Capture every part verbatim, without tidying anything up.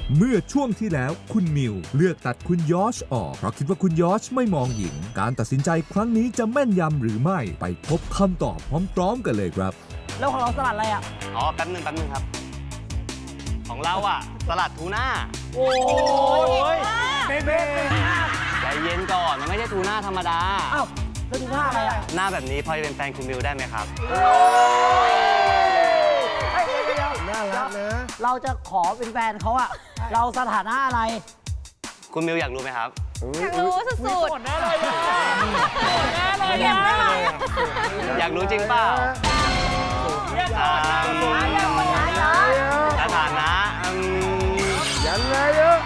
เมื่อช่วงที่แล้วคุณมิวเลือกตัดคุณยอชออกเพราะคิดว่าคุณยอชไม่มองหญิงการตัดสินใจครั้งนี้จะแม่นยำหรือไม่ไปพบคำตอบพร้อมๆกันเลยครับแล้วของเราสลัดอะไรอ่ะอ๋อแป๊บนึงแป๊บนึงครับของเราอ่ะสลัดทูน่าโอ้ยเบเบ้ใจเย็นก่อนมันไม่ใช่ทูน่าธรรมดาอ้าวแล้วทูน่าอะไรอ่ะหน้าแบบนี้พอจะเป็นแฟนคุณมิวได้ไหมครับน่ารักนะเราจะขอเป็นแฟนเขาอะเราสถานะอะไรคุณมิวอยากรู้ไหมครับอยากรู้สุดๆแน่เลยแน่เลยอยากได้ไหมอยากรู้จริงเปล่าสถานะยังไงเยอะ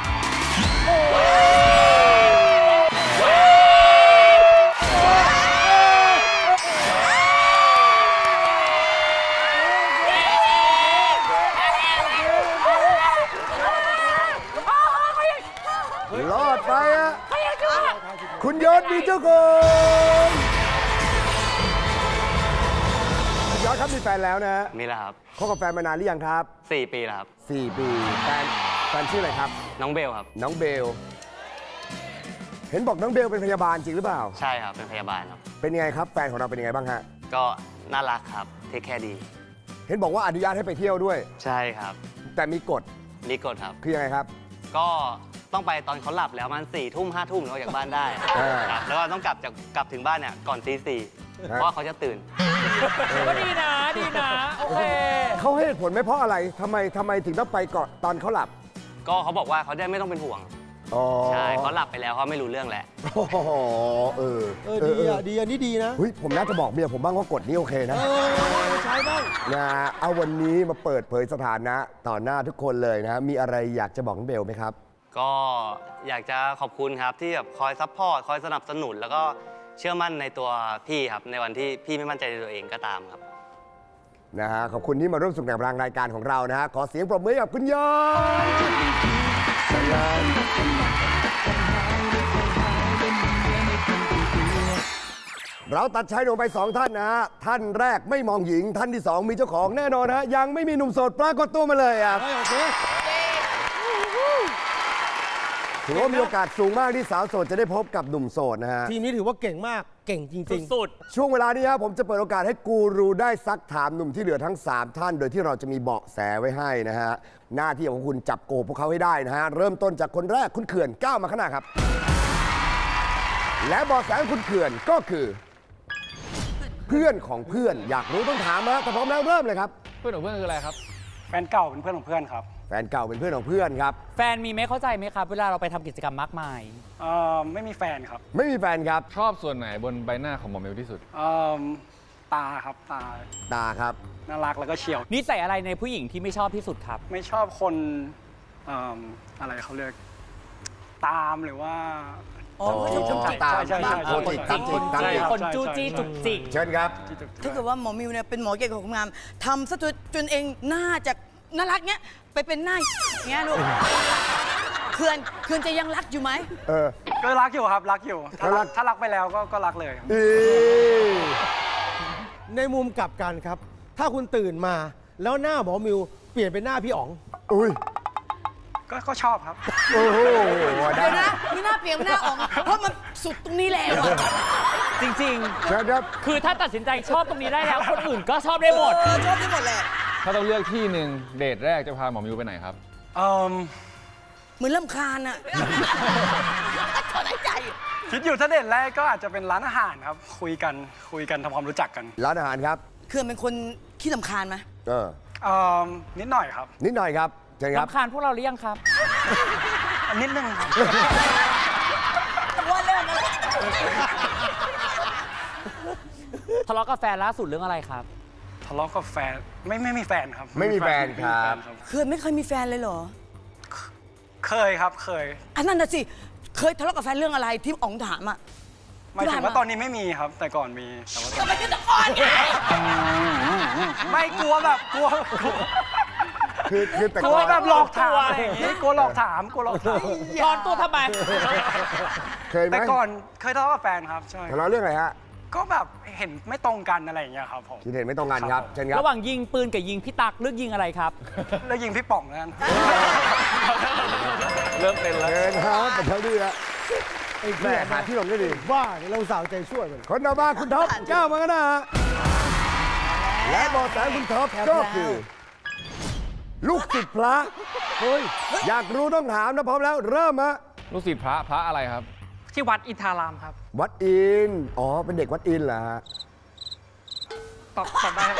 รอดไปอะคุณยศมีเจ้าของคุณยศครับมีแฟนแล้วนะมีแล้วครับคบกับแฟนมานานหรือยังครับสี่ปีแล้วครับสี่ปีแฟนแฟนชื่ออะไรครับน้องเบลครับน้องเบลเห็นบอกน้องเบลเป็นพยาบาลจริงหรือเปล่าใช่ครับเป็นพยาบาลครับเป็นยังไงครับแฟนของเราเป็นยังไงบ้างฮะก็น่ารักครับเทคแคร์ดีเห็นบอกว่าอนุญาตให้ไปเที่ยวด้วยใช่ครับแต่มีกฎมีกฎครับคือยังไงครับก็ต้องไปตอนเขาหลับแล้วมันสี่ทุ่มห้าทุ่มแล้วจากบ้านได้ครับแล้วก็ต้องกลับจากกลับถึงบ้านเนี่ยก่อนตีสี่เพราะเขาจะตื่นก็ดีนะดีนะโอเคเขาให้ผลไม่เพราะอะไรทำไมทำไมถึงต้องไปก่อนตอนเขาหลับก็เขาบอกว่าเขาได้ไม่ต้องเป็นห่วงใช่เขาหลับไปแล้วเขาไม่รู้เรื่องแล้วอ๋อเออเออดีอ่ะดีอันนี้ดีนะเฮ้ยผมน่าจะบอกเมียผมบ้างว่ากฎนี้โอเคนะใช่บ้างนะเอาวันนี้มาเปิดเผยสถานะต่อหน้าทุกคนเลยนะมีอะไรอยากจะบอกน้องเบลไหมครับก็อยากจะขอบคุณครับที่แบบคอยซัพพอร์ตคอยสนับสนุนแล้วก็เชื่อมั่นในตัวพี่ครับในวันที่พี่ไม่มั่นใจในตัวเองก็ตามครับนะฮะขอบคุณที่มาร่วมสนุกในรายการของเรานะฮะขอเสียงปรบมือกับคุณยศเราตัดชายหนุ่มไปสองท่านนะฮะท่านแรกไม่มองหญิงท่านที่สองมีเจ้าของแน่นอนฮะยังไม่มีหนุ่มโสดปรากฏตัวมาเลยอ่ะถือว่ามีโอกาสสูงมากที่สาวโสดจะได้พบกับหนุ่มโสดนะฮะทีมนี้ถือว่าเก่งมากเก่งจริงๆสุดช่วงเวลานี้ครับผมจะเปิดโอกาสให้กูรูได้ซักถามหนุ่มที่เหลือทั้งสามท่านโดยที่เราจะมีเบาะแสไว้ให้นะฮะหน้าที่ของคุณจับโกพวกเขาให้ได้นะฮะเริ่มต้นจากคนแรกคุณเขื่อนก้าวมาข้างหน้าครับและเบาะแสของคุณเขื่อนก็คือเพื่อนของเพื่อนอยากรู้ต้องถามนะแต่พร้อมแล้วเริ่มเลยครับเพื่อนของเพื่อนคืออะไรครับแฟนเก่าเป็นเพื่อนของเพื่อนครับแฟนเก่าเป็นเพื่อนของเพื่อนครับแฟนมีไหมเข้าใจไหมครับเวลาเราไปทำกิจกรรมมากมายเอ่อไม่มีแฟนครับไม่มีแฟนครับชอบส่วนไหนบนใบหน้าของหมอเมลที่สุดเอ่อตาครับตาตาครับน่ารักแล้วก็เฉียวนิสัยอะไรในผู้หญิงที่ไม่ชอบที่สุดครับไม่ชอบคนเอ่ออะไรเขาเรียกตามหรือว่าอ๋อจุกจิกตามใช่ใช่ใช่คนจู้จี้จุกจิกเชิญครับถ้าเกิดว่าหมอมิวเนี่ยเป็นหมอเกี่ยวกับความงามทำซะจนจนเองหน้าจากน่ารักเนี้ยไปเป็นหน้าเงี้ยลูกเขื่อนเขื่อนจะยังรักอยู่ไหมเออก็รักอยู่ครับรักอยู่ถ้ารักถ้ารักไปแล้วก็ก็รักเลยในมุมกลับกันครับถ้าคุณตื่นมาแล้วหน้าหมอมิวเปลี่ยนเป็นหน้าพี่อ๋องอุ้ยก็ชอบครับโอ้โหเดี๋ยวนะนี่หน้าเปลี่ยนหน้าอ๋องเพราะมันสุดตรงนี้แล้วจริงๆคือถ้าตัดสินใจชอบตรงนี้ได้แล้วคนอื่นก็ชอบได้หมดชอบได้หมดแหละถ้าต้องเลือกที่หนึ่งเดทแรกจะพาหมอมิวไปไหนครับเหมือนลำคาญอะถอนหายใจคิดอยู่ถ้าเดทแรกก็อาจจะเป็นร้านอาหารครับคุยกันคุยกันทำความรู้จักกันร้านอาหารครับเขื่อนเป็นคนขี้ลำคาญไหมเออนิดหน่อยครับนิดหน่อยครับเชิญครับลำคาญพวกเราหรือยังครับนิดนึงครับว่าเรื่องอะไรทะเลาะกับแฟนล่าสุดเรื่องอะไรครับทะเลาะกับแฟนไม่ไม่มีแฟนครับไม่มีแฟนครับเคยไม่เคยมีแฟนเลยเหรอเคยครับเคยอันนั้นน่ะสิเคยทะเลาะกับแฟนเรื่องอะไรที่อ๋องถามอ่ะหมายถึงว่าตอนนี้ไม่มีครับแต่ก่อนมีแต่ว่าทำไมถึงก่อนไม่กลัวแบบกลัวคือคือแต่กลัวแบบหลอกถามนี่กลัวหลอกถามกลัวหลอกถามร้อนตัวทำไมเคยไหมแต่ก่อนเคยทะเลาะกับแฟนครับใช่ทะเลาะเรื่องอะไรฮะก็แบบเห็นไม่ตรงกันอะไรอย่างเงี้ยครับผมคิดเห็นไม่ตรงกันครับเช่นครับระหว่างยิงปืนกับยิงพี่ตักเลือกยิงอะไรครับแล้วยิงพี่ป๋องนั่นเริ่มเป็นแล้วเชิญครับประเทศนี้ฮะแม่หาที่ลงได้ดีว่าเราสาวใจช่วยมันคนต่อมาคุณท็อปก้าวมากันนะฮะและเบาะแสคุณท็อปก็คือ ลูกศิษย์พระเฮ้ยอยากรู้ต้องถามนะพร้อมแล้วเริ่มฮะลูกศิษย์พระพระอะไรครับที่วัดอินทารามครับวัดอินอ๋อเป็นเด็กวัดอินเหรอฮะตอบตอบได้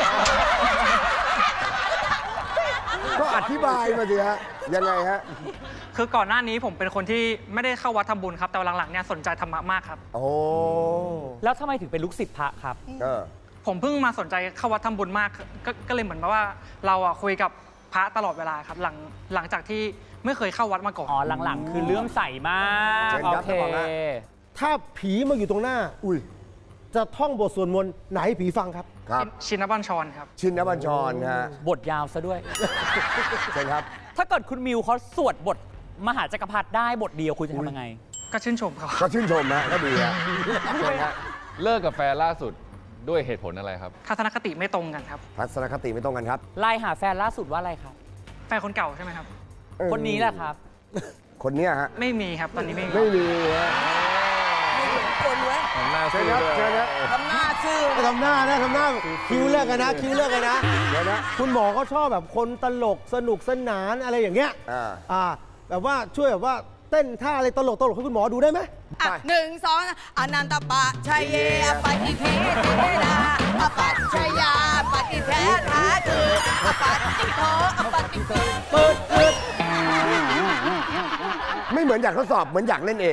ก็อธิบายมาสิฮะยังไงฮะคือก่อนหน้านี้ผมเป็นคนที่ไม่ได้เข้าวัดทำบุญครับแต่หลังๆเนี่ยสนใจธรรมะมากครับโอ้แล้วทำไมถึงเป็นลูกศิษย์พระครับเออผมเพิ่งมาสนใจเข้าวัดทำบุญมากก็ก็เลยเหมือนแบบว่าเราอะคุยกับพระตลอดเวลาครับหลังหลังจากที่ไม่เคยเข้าวัดมาก่อนอ๋อหลังๆ คือเลื่อมใสมากเชิญโอครับเคท่านผอถ้าผีมาอยู่ตรงหน้าอุ้ยจะท่องบทสวดมนต์ไหนผีฟังครับครับชินบัญชรครับชินบัญชรฮะบทยาวซะด้วยเชิญครับถ้าเกิดคุณมิวเขาสวดบทมหาจักรพรรดิได้บทเดียวคุณจะทำยังไงก็ชื่นชมเขาก็ชื่นชมนะก็ดีฮะเชิญฮะเลิกกับแฟนล่าสุดด้วยเหตุผลอะไรครับทัศนคติไม่ตรงกันครับทัศนคติไม่ตรงกันครับไลน์หาแฟนล่าสุดว่าอะไรครับแฟนคนเก่าใช่ไหมครับเออคนนี้แหละครับคนเนี้ยฮะไม่มีครับตอนนี้ไม่มีไม่มีฮะคนเว้ยทำหน้าเชิซื่ญอครับด้วยเชิญครับทำหน้าซื่อทำหน้านะทำหน้าคิวเลิกกันนะคิวเลิกกันนะเดี๋ยวนะคุณหมอเขาชอบแบบคนตลกสนุกสนานอะไรอย่างเงี้ยอ่าอ่าแบบว่าช่วยแบบว่าเต้นท่าอะไรตลกตลกให้คุณหมอดูได้ไหมอ่ะหนึ่งสองอนันตปะชัยเยอปฏิเทเทนาอปัจชยาปฏิเทธาคืออปัตติโทอปฏิเทเปิดเปิดไม่เหมือนอยากทดสอบเหมือนอยากเล่นเอง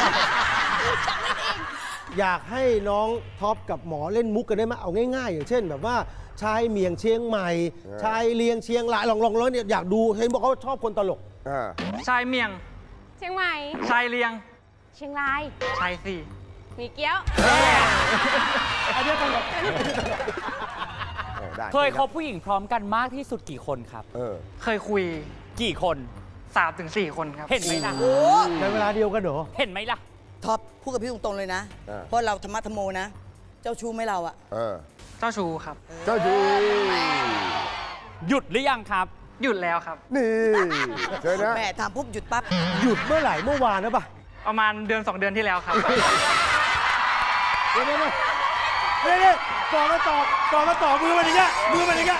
อยากให้น้องท็อปกับหมอเล่นมุกกันได้ไหมเอาง่ายๆ อย่างเช่น แบบว่าชายเมียงเชียงใหม่ชายเลียงเชียงรายลองลองแล้วเนี่ยอยากดูเห็นบอกเขาชอบคนตลกอ่าชายเมียงเชียงใหม่ชายเลียงเชียงรายชายสี่มีเกี้ยวอันนี้ตลกเออได้เคยคบผู้หญิงพร้อมกันมากที่สุดกี่คนครับเออเคยคุยกี่คนสามถึงสี่คนครับเห็นไหมล่ะในเวลาเดียวกันเหรอเห็นไหมล่ะท็อปพูดกับพี่ตรงๆเลยนะอ่าเพราะเราธรรมะธรรมโมนะ เจ้าชู้ไหม่เราอะเออเจ้าชู้ครับเจ้าจูหยุดหรือยังครับหยุดแล้วครับนี่เชิญนะแม่ถามปุ๊บหยุดปั๊บหยุดเมื่อไหร่เมื่อวานนะปะประมาณเดือนสองเดือนที่แล้วครับเดี๋ยวเดี๋ยวเดี๋ยวเดี๋ยวก่อนมาตอบก่อนมาตอบมือมันอย่างเงี้ยมือมันอย่างเงี้ย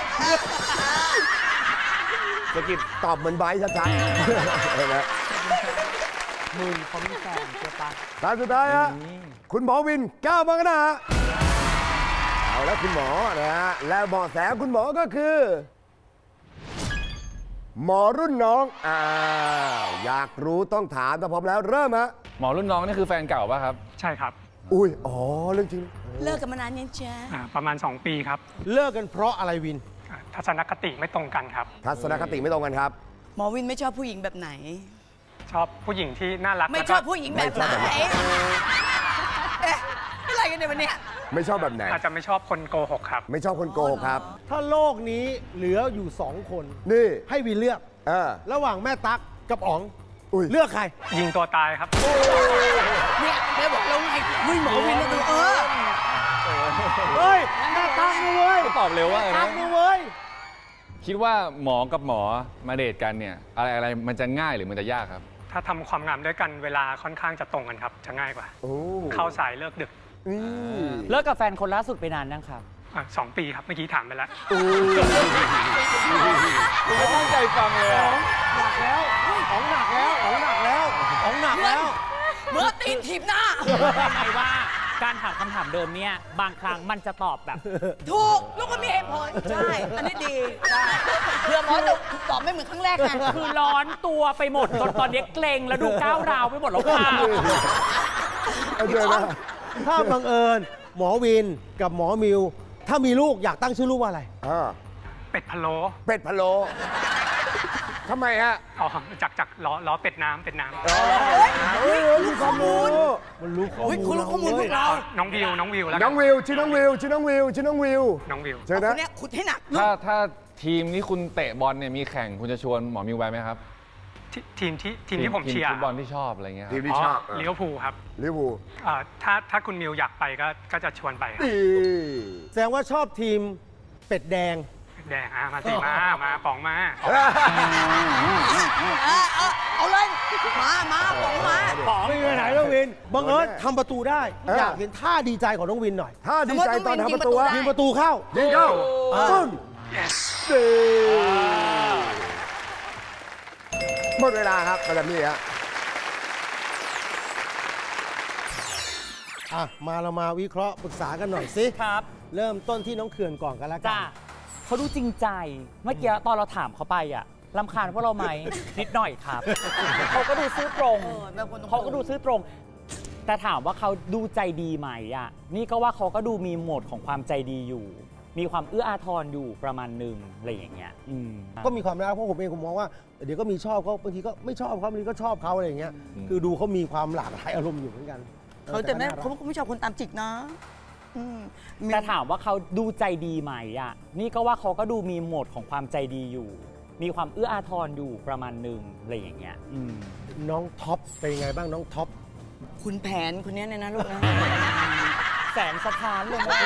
สกิปตอบเหมือนไบร์ทชัดๆเห็นไหมมึงเขามีแฟนใช่ปะตามสุดท้ายฮะคุณหมอวินก้าวมากันนะฮะเอาแล้วคุณหมอนะฮะและเบาะแสคุณหมอก็คือ หมอรุ่นน้องอ้าวอยากรู้ต้องถามถ้าพร้อมแล้วเริ่มฮะหมอรุ่นน้องนี่คือแฟนเก่าป่ะครับใช่ครับอุ้ยอ๋อเรื่องจริงเลิกกันมานานยังจ๊ะอ่าประมาณ สอง ปีครับเลิกกันเพราะอะไรวินอ่าทัศนคติไม่ตรงกันครับทัศนคติไม่ตรงกันครับหมอวินไม่ชอบผู้หญิงแบบไหนชอบผู้หญิงที่น่ารักไม่แล้วชก็อบผู้หญิงแบบไหนไม่ชอบแบบไหนเอ๊ะอะไรกันเนี่ยวันเนี้ยไม่ชอบแบบไหนอาจจะไม่ชอบคนโกหกครับไม่ชอบคนโกหกครับถ้าโลกนี้เหลืออยู่สองคนนี่ให้วินเลือกเออระหว่างแม่ตั๊กกับอ๋องอุ้ยเลือกใครยิงตัวตายครับเนี่ยแม่บอกแล้วไงเฮ้ยหมอวินแล้วดูเออเฮ้ยแม่ตั๊กนะเว้ยตอบเร็วว่าตั๊นะกนะเว้ยคิดว่าหมอกับหมอมาเดทกันเนี่ย อะไรอะไรมันจะง่ายหรือมันจะยากครับถ้าทำความงามด้วยกันเวลาค่อนข้างจะตรงกันครับ จะง่ายกว่าโอ้เข้าสายเลิกดึกนี่เลิกกับแฟนคนล่าสุดไปนานยังครับอ่ะสองปีครับ เมื่อกี้ถามไปแล้วไม่ตั้งใจฟังเลยอะหนักแล้วอ๋องหนักแล้วอ๋องหนักแล้วอ๋องหนักแล้วเมื่อตีนถีบหน้าไงว่าการถามคำถามเดิมเนี่ยบางครั้งมันจะตอบแบบถูกแล้วก็มีเหตุผลใช่ อันนี้ดีได้เพื่อหมอจะตอบไม่เหมือนครั้งแรกไงคือร้อนตัวไปหมดจนตอนนี้เกรงแล้วดูก้าวร้าวไปหมดแล้วค่ะเอาเจอนะถ้าบังเอิญหมอวินกับหมอมิว ถ้ามีลูกอยากตั้งชื่อลูกว่าอะไรอ่าเป็ดพะโล้เป็ดพะโล้ทำไมฮะอ๋อจากจากล้อล้อเป็ดน้ำเป็ดน้ำเฮ้ยรู้ข้อมูลมันรู้ข้อเฮ้ยมูคุณลรู้ข้อมูลพวกเราน้องวิวน้องวิวแล้วกัน้องวิวชื่อน้องวิวชื่อน้องวิวชื่อน้องวิวน้องวิวเชิญคนะนเนี้ยขุดให้หนักถ้าถ้าทีมนี้คุณเตะบอลเนี่ยมีแข่งคุณจะชวนหมอมิวไปไหมครับทีมที่ทีมที่ผมเชียร์ฟุตบอลที่ชอบอะไรเงี้ยทีมที่ชอบลิเวอร์พูลครับลิเวอร์พูลถ้าถ้าคุณมิวอยากไปก็ก็จะชวนไปครับแสดงว่าชอบทีมเป็ดแดงแดงอ่ะมาสิมามาป๋องมาเอาเลยมามาป๋องมาป๋องไม่มีไหนน้องวินบังเอิญทำประตูได้อยากเห็นท่าดีใจของน้องวินหน่อยท่าดีใจตอนทำประตูยิงประตูเข้ายิงเข้าปึ้งหมดเวลาครับแบบนี้ฮะอ่ะมาเรามาวิเคราะห์ปรึกษากันหน่อยสิครับเริ่มต้นที่น้องเขื่อนก่อนกันแล้วกันเขาดูจริงใจเมื่อกี้ตอนเราถามเขาไปอ่ะรำคาญพวกเราไหม นิดหน่อยครับเขาก็ดูซื่อตรงเขาก็ดูซื่อตรงแต่ถามว่าเขาดูใจดีไหมอ่ะนี่ก็ว่าเขาก็ดูมีโหมดของความใจดีอยู่มีความเอื้ออาทรอยู่ประมาณหนึ่งอะไรอย่างเงี้ยก็มีความรักเพราะผมเองผมมองว่าเดี๋ยวก็มีชอบเขาบางทีก็ไม่ชอบเขาบางทีก็ชอบเขาอะไรอย่างเงี้ยคือดูเขามีความหลากหลายอารมณ์อยู่เหมือนกันเขาแต่แม่เขาไม่ชอบคนตามจิกนะแต่ถามว่าเขาดูใจดีไหมอ่ะนี่ก็ว่าเขาก็ดูมีโหมดของความใจดีอยู่มีความเอื้ออาทรอยู่ประมาณหนึ่งอะไรอย่างเงี้ยน้องท็อปเป็นยังไงบ้างน้องท็อปคุณแผนคนนี้เนี่ยนะลูกนะแสงสะท้านลงมา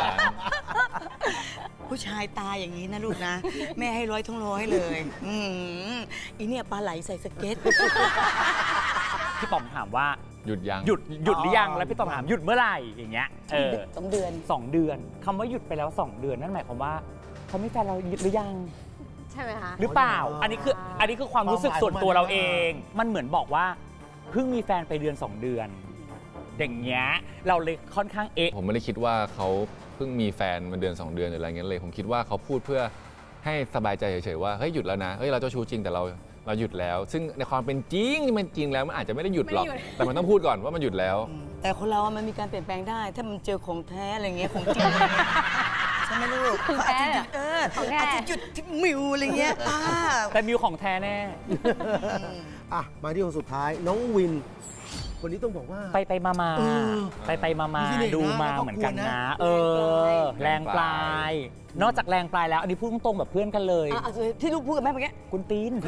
ผู้ชายตาอย่างนี้นะลูกนะแม่ให้ร้อยทั้งร้อยเลยอืมอีเนี่ยปลาไหลใส่สเก็ตพี่ป๋อมถามว่าหยุดยังหยุดหยุดหรือยังแล้วพี่ป๋อมถามหยุดเมื่อไหร่อย่างเงี้ยเออสองเดือนสองเดือนคำว่าหยุดไปแล้วสองเดือนนั่นหมายความว่าเขาไม่แฟนเราหยุดหรือยังใช่ไหมคะหรือเปล่าอันนี้คืออันนี้คือความรู้สึกส่วนตัวเราเองมันเหมือนบอกว่าเพิ่งมีแฟนไปเดือนสองเดือนอย่างเงี้ยเราเลยค่อนข้างเอ๊ะผมไม่ได้คิดว่าเขาเพิ่งมีแฟนมาเดือนสองเดือนหรืออะไรเงี้ยเลยผมคิดว่าเขาพูดเพื่อให้สบายใจเฉยๆว่าเฮ้ยหยุดแล้วนะเฮ้ยเราเจ้าชู้จริงแต่เราเราหยุดแล้วซึ่งในความเป็นจริงมันจริงแล้วมันอาจจะไม่ได้หยุดหรอกแต่มันต้องพูดก่อนว่ามันหยุดแล้วแต่คนเรามันมีการเปลี่ยนแปลงได้ถ้ามันเจอของแท้อะไรเงี้ยของจริงใช่ไหมลูกของแท้เอออาจจะหยุดที่มิวอะไรเงี้ยแต่มิวของแท้แน่อ่ะมาที่คนสุดท้ายน้องวินคนนี้ต้องบอกว่าไปไปมามาไปไปมามาดูมาเหมือนกันนะเออแรงปลายนอกจากแรงปลายแล้วอันนี้พูดตรงๆแบบเพื่อนกันเลยที่ลูกพูดกับแม่เมื่อกี้คุณตีน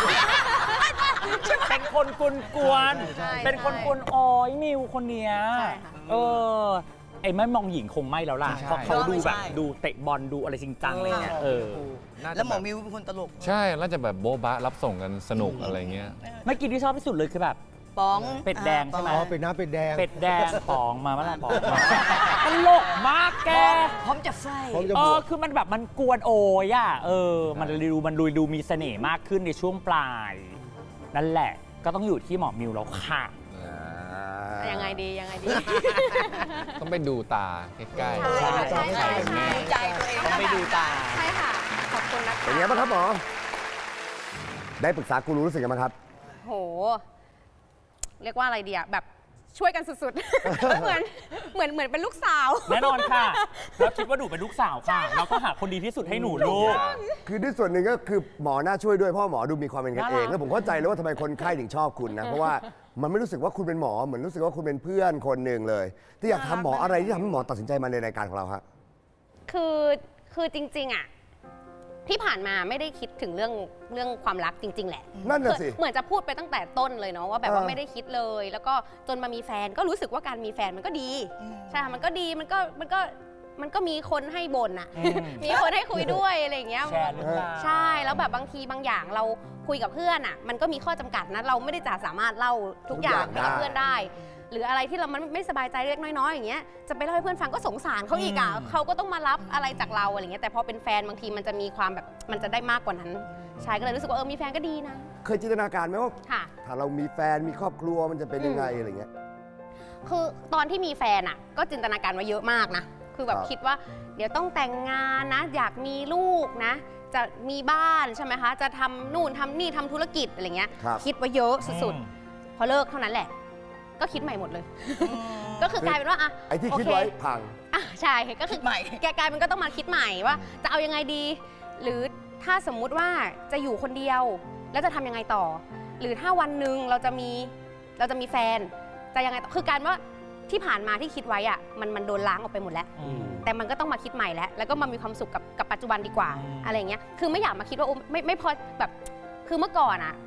เป็นคนกุนกวนเป็นคนกุนอ้อยมิวคนเนี้ยเออไอ้แม่มองหญิงคงไม่แล้วล่ะเพราะเขาดูแบบดูเตะบอลดูอะไรจริงจังเลยเนี่ยเออแล้วหมอมิวเป็นคนตลกใช่น่าจะแบบโบ๊ะบะรับส่งกันสนุกอะไรเงี้ยไม่กินที่ชอบที่สุดเลยคือแบบป๋องเป็ดแดงใช่ไหมอ๋อเป็ดน้ำเป็ดแดงเป็ดแดงป๋องมาเมื่อไหร่ป๋องตลกมากแกพร้อมจะไฟเออคือมันแบบมันกวนโอยอ่ะเออมันดูมันดูดูมีเสน่ห์มากขึ้นในช่วงปลายนั่นแหละก็ต้องอยู่ที่หมอมิวแล้วค่ะยังไงดียังไงดีต้องไปดูตาใกล้ๆใช่ใช่ใช่ดูใจตัวเองต้องไปดูตาใช่ค่ะขอบคุณนะคะเป็นไงบ้างครับหมอได้ปรึกษากูรู้รู้สึกยังไงครับโหเรียกว่าอะไรดีอะแบบช่วยกันสุดๆ เหมือนเหมือนเหมือนเป็นลูกสาวแน่นอนค่ะเราคิดว่าหนูเป็นลูกสาวค่ะเราก็หาคนดีที่สุดให้หนูลูกคือด้วยส่วนหนึ่งก็คือหมอน่าช่วยด้วยเพราะหมอดูมีความเป็นกันเองแล้วผมเข้าใจเลยว่าทำไมคนไข้ถึงชอบคุณนะเพราะว่ามันไม่รู้สึกว่าคุณเป็นหมอเหมือนรู้สึกว่าคุณเป็นเพื่อนคนหนึ่งเลยที่อยากทำหมออะไรที่ทำให้หมอตัดสินใจมาในรายการของเราครับคือคือจริงๆอะที่ผ่านมาไม่ได้คิดถึงเรื่องเรื่องความรักจริงๆแหละนั่นน่ะสิเหมือนจะพูดไปตั้งแต่ต้นเลยเนาะว่าแบบว่าไม่ได้คิดเลยแล้วก็จนมามีแฟนก็รู้สึกว่าการมีแฟนมันก็ดีใช่มันก็ดีมันก็มันก็มันก็มีคนให้บ่นอะมีคนให้คุยด้วยอะไรอย่างเงี้ยใช่แล้วแบบบางทีบางอย่างเราคุยกับเพื่อนอะมันก็มีข้อจำกัดนะเราไม่ได้จะสามารถเล่าทุกอย่างให้กับเพื่อนได้หรืออะไรที่เรามันไม่สบายใจเล็กน้อยๆอย่างเงี้ยจะไปเล่าให้เพื่อนฟังก็สงสารเขาอีกอ่ะเขาก็ต้องมารับอะไรจากเราอะไรเงี้ยแต่พอเป็นแฟนบางทีมันจะมีความแบบมันจะได้มากกว่านั้นใช่ก็เลยรู้สึกว่าเออมีแฟนก็ดีนะเคยจินตนาการไหมว่าถ้าเรามีแฟนมีครอบครัวมันจะเป็นยังไงอะไรเงี้ยคือตอนที่มีแฟนอ่ะก็จินตนาการไว้เยอะมากนะคือแบบคิดว่าเดี๋ยวต้องแต่งงานนะอยากมีลูกนะจะมีบ้านใช่ไหมคะจะทำนู่นทำนี่ทำธุรกิจอะไรเงี้ยคิดไว้เยอะสุดๆพอเลิกเท่านั้นแหละก็คิดใหม่หมดเลยก็คือกลายเป็นว่าอะไอ้ที่คิดไว้พังอ่ะใช่ก็คือใหม่แกกลายมันก็ต้องมาคิดใหม่ว่าจะเอายังไงดีหรือถ้าสมมุติว่าจะอยู่คนเดียวแล้วจะทำยังไงต่อหรือถ้าวันหนึ่งเราจะมีเราจะมีแฟนจะยังไงต่อคือการว่าที่ผ่านมาที่คิดไว้อ่ะมันมันโดนล้างออกไปหมดแล้วแต่มันก็ต้องมาคิดใหม่แล้วแล้วก็มามีความสุขกับกับปัจจุบันดีกว่าอะไรเงี้ยคือไม่อยากมาคิดว่าโอ้ไม่ไม่พอแบบคือเมื่อก่อนอ่ะโอ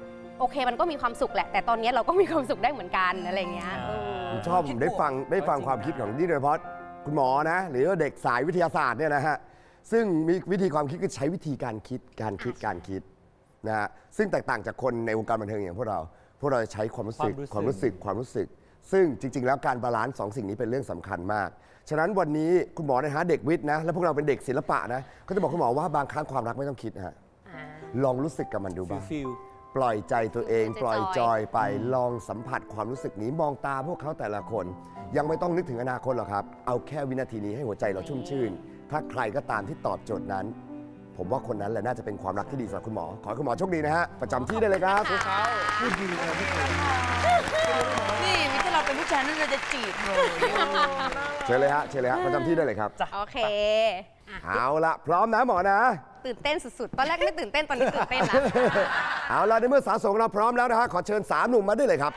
โอเคมันก็มีความสุขแหละแต่ตอนนี้เราก็มีความสุขได้เหมือนกันอะไรเงี้ยผมชอบผมได้ฟังได้ฟังความคิดของนี่โดยเฉพาะคุณหมอนะหรือเด็กสายวิทยาศาสตร์เนี่ยนะฮะซึ่งมีวิธีความคิดก็ใช้วิธีการคิดการคิดการคิดนะฮะซึ่งแตกต่างจากคนในวงการบันเทิงอย่างพวกเราพวกเราจะใช้ความรู้สึกความรู้สึกความรู้สึกซึ่งจริงๆแล้วการบาลานซ์สองสิ่งนี้เป็นเรื่องสำคัญมากฉะนั้นวันนี้คุณหมอนะฮะเด็กวิทย์นะแล้วพวกเราเป็นเด็กศิลปะนะก็จะบอกคุณหมอว่าบางครั้งความรักไม่ต้องคิดนะฮะลองรู้สึกกับมันดูบ้างปล่อยใจตัวเองปล่อยจอยไปลองสัมผัสความรู้สึกนี้มองตาพวกเขาแต่ละคนยังไม่ต้องนึกถึงอนาคตหรอกครับเอาแค่วินาทีนี้ให้หัวใจเราชุ่มชื่นถ้าใครก็ตามที่ตอบโจทย์นั้นผมว่าคนนั้นแหละน่าจะเป็นความรักที่ดีสำหรับคุณหมอขอให้คุณหมอโชคดีนะฮะประจำที่ได้เลยครับพูดดีนะพี่นี่มิถ้าเราเป็นผู้ชายนั่นเราจะจีบเลยเชิญเลยฮะเชิญเลยฮะประจำที่ได้เลยครับโอเคเอาละพร้อมนะหมอนะตื่นเต้นสุดๆตอนแรกไม่ตื่นเต้นตอนนี้ตื่นเต้นแล้วเอาละในเมื่อสาวโสดเราพร้อมแล้วนะฮะขอเชิญสามหนุ่มมาได้เลยครับ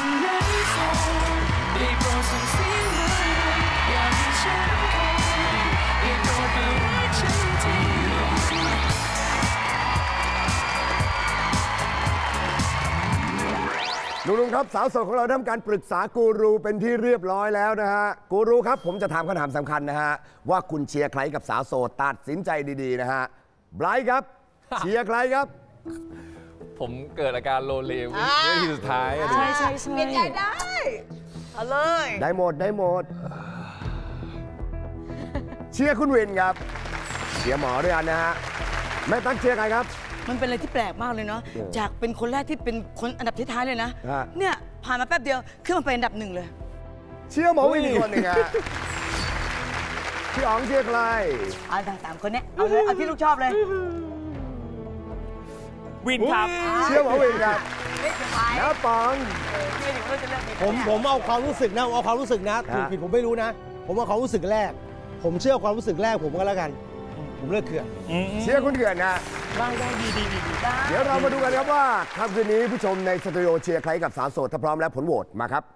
ลุงๆครับสาวโสดของเราทำการปรึกษากูรูเป็นที่เรียบร้อยแล้วนะฮะกูรูครับผมจะถามคำถามสำคัญนะฮะว่าคุณเชียร์ใครกับสาวโสดตัดสินใจดีๆนะฮะไบรท์ครับเชียร์ใครครับผมเกิดอาการโลเลวินาทีสุดท้ายใช่ใช่ใช่เปลี่ยนใจได้เอาเลยได้หมดได้หมดเชียร์คุณวินครับเชียร์หมอด้วยกันนะฮะแม่ตั้งเชียร์ใครครับมันเป็นอะไรที่แปลกมากเลยเนาะจากเป็นคนแรกที่เป็นคนอันดับท้ายเลยนะเนี่ยผ่านมาแป๊บเดียวขึ้นมาเป็นอันดับหนึ่งเลยเชียร์หมอวินอีกคนหนึ่งฮะพี่อ๋องเชียร์ใครเอาทั้งสามคนเนี้ยเอาเลยเอาที่ลูกชอบเลยวินครับเชียร์หมอวินครับแล้วปองผมผมเอาความรู้สึกนะเอาความรู้สึกนะถูกผิดผมไม่รู้นะผมเอาความรู้สึกแรกผมเชื่อความรู้สึกแรกผมก็แล้วกันผมเลือกเขื่อนเชียร์คุณเขื่อนนะได้ได้ดีดีดีเดี๋ยวเรามาดูกันครับว่าค่ำคืนนี้ผู้ชมในสตูดิโอเชียร์ใครกับสาวโสดถ้าพร้อมแล้วผลโหวตมาครับ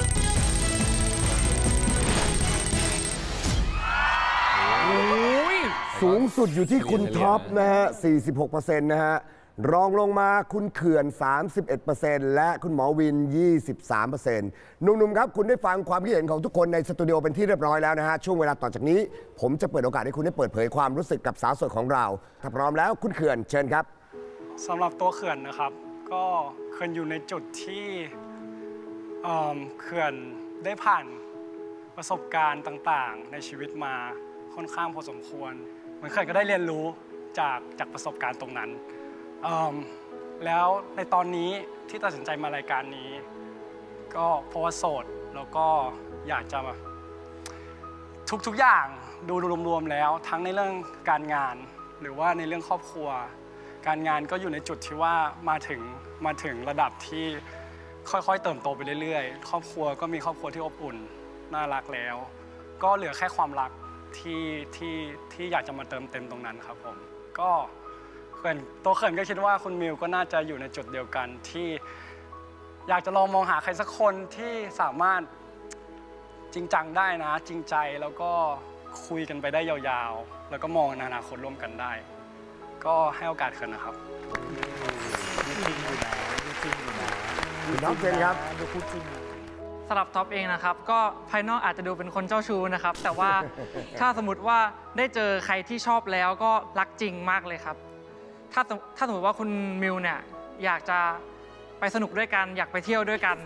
สูงสุดอยู่ที่คุณท็อปนะฮะ สี่สิบหกเปอร์เซ็นต์ นะฮะรองลงมาคุณเขื่อน สามสิบเอ็ดเปอร์เซ็นต์ และคุณหมอวิน ยี่สิบสามเปอร์เซ็นต์ หนุ่มๆครับคุณได้ฟังความคิดเห็นของทุกคนในสตูดิโอเป็นที่เรียบร้อยแล้วนะฮะช่วงเวลาต่อจากนี้ผมจะเปิดโอกาสให้คุณได้เปิดเผยความรู้สึกกับสาวโสดของเราถ้าพร้อมแล้วคุณเขื่อนเชิญครับสำหรับตัวเขื่อนนะครับก็เขื่อนอยู่ในจุดที่เขื่อนได้ผ่านประสบการณ์ต่างๆในชีวิตมาค่อนข้างพอสมควรเหมือนเขื่อนก็ได้เรียนรู้จากจากประสบการณ์ตรงนั้นแล้วในตอนนี้ที่ตัดสินใจมารายการนี้ก็เพราะว่าโสดแล้วก็อยากจะทุกๆอย่างดูรวมๆแล้วทั้งในเรื่องการงานหรือว่าในเรื่องครอบครัวการงานก็อยู่ในจุดที่ว่ามาถึงมาถึงระดับที่ค่อยๆเติบโตไปเรื่อยๆครอบครัวก็มีครอบครัวที่อบอุ่นน่ารักแล้วก็เหลือแค่ความรักที่ที่ที่อยากจะมาเติมเต็มตรงนั้นครับผมก็เขื่อนตัวเขื่อนก็คิดว่าคุณมิวก็น่าจะอยู่ในจุดเดียวกันที่อยากจะลองมองหาใครสักคนที่สามารถจริงจังได้นะจริงใจแล้วก็คุยกันไปได้ยาวๆแล้วก็มองอนาคตร่วมกันได้ก็ให้โอกาสเขื่อนนะครับจริงอยู่นะจริงอยู่นะน้องเจนครับดูพูดจริงสำหรับท็อปเองนะครับก็ภายนอกอาจจะดูเป็นคนเจ้าชู้นะครับแต่ว่าถ้าสมมติว่าได้เจอใครที่ชอบแล้วก็รักจริงมากเลยครับถ้าถ้าสมมติว่าคุณมิวเนี่ยอยากจะไปสนุกด้วยกันอยากไปเที่ยวด้วยกัน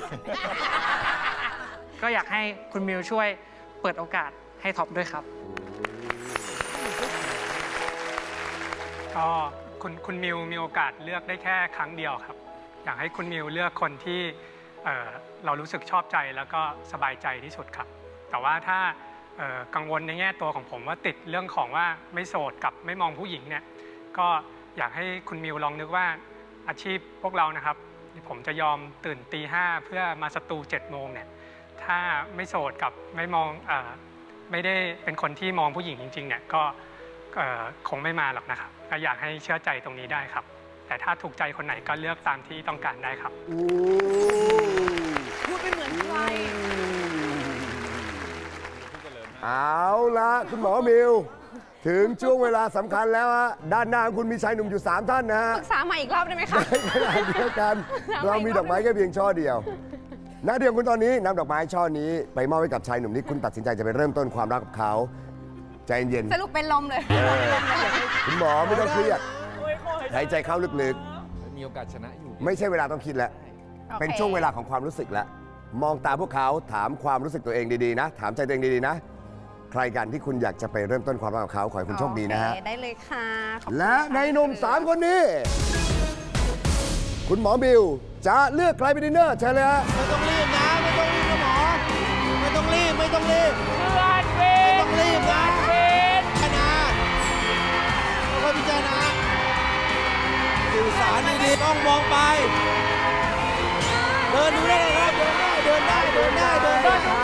ก็อยากให้คุณมิวช่วยเปิดโอกาสให้ท็อปด้วยครับก็คุณคุณมิวมีโอกาสเลือกได้แค่ครั้งเดียวครับอยากให้คุณมิวเลือกคนที่เอ่อเรารู้สึกชอบใจแล้วก็สบายใจที่สุดครับแต่ว่าถ้ากังวลในแง่ตัวของผมว่าติดเรื่องของว่าไม่โสดกับไม่มองผู้หญิงเนี่ยก็อยากให้คุณมิวลองนึกว่าอาชีพพวกเรานะครับผมจะยอมตื่นตีห้าเพื่อมาสตูเจ็ดโมงเนี่ยถ้าไม่โสดกับไม่มองเอ่อไม่ได้เป็นคนที่มองผู้หญิงจริงๆเนี่ยก็คงไม่มาหรอกนะครับก็อยากให้เชื่อใจตรงนี้ได้ครับแต่ถ้าถูกใจคนไหนก็เลือกตามที่ต้องการได้ครับพูดไม่เหมือนใครเอาละคุณหมอมิวถึงช่วงเวลาสำคัญแล้วฮะด้านหน้าของคุณมีชายหนุ่มอยู่สามท่านนะฮะปรึกษาใหม่อีกรอบได้ไหมคะในขณะเดียวกันเรามีดอกไม้แค่เพียงช่อเดียวหน้าที่ของคุณตอนนี้นำดอกไม้ช่อนี้ไปมอบให้กับชายหนุ่มที่คุณตัดสินใจจะไปเริ่มต้นความรักกับเขาใจเย็นสรุปเป็นลมเลยคุณหมอไม่ต้องเครียดหายใจเข้าลึกมีโอกาสชนะอยู่ๆไม่ใช่เวลาต้องคิดแล้วเป็นช่วงเวลาของความรู้สึกแล้วมองตาพวกเขาถามความรู้สึกตัวเองดีๆนะถามใจตัวเองดีๆนะใครกันที่คุณอยากจะไปเริ่มต้นความรักกับเขาขอให้คุณโชคดีนะฮะโอเคได้เลยค่ะขอบคุณและในหนุ่มสามคนนี้ คุณหมอบิวจะเลือกใครเป็นดินเนอร์เชิญเลยฮะไม่ต้องรีบนะไม่ต้องรีบนะหมอไม่ต้องรีบไม่ต้องรีบเพื่อนเวไม่นต้องรีบนะเวนพิจารณาค่อยๆพิจารณาสื่อสารดีๆต้องมองไป เดินดูได้เลยครับเดินได้เดินได้เดินได้เดินได้